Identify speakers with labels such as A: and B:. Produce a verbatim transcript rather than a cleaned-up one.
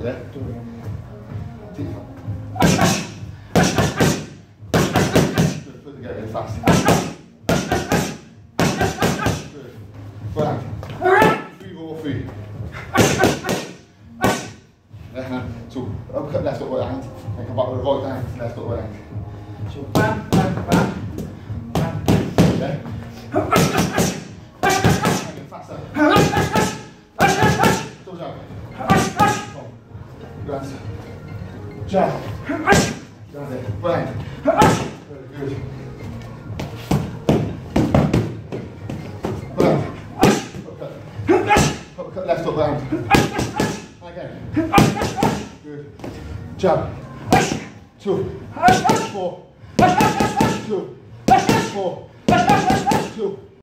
A: Yeah? Deep front. Good, put it together fast. Good. Right. Three more feet. Left hand. So uppercut left up right hand. And come back with the right hand, left up right hand.
B: So bam, bam, bam.
A: Yeah? Faster. Still jump. Come. Grabs. Jump. Grab it. Right. Very good. Right. Uppercut. Uppercut left up round. Again. Good. Jump. Two. Four. Two. Four.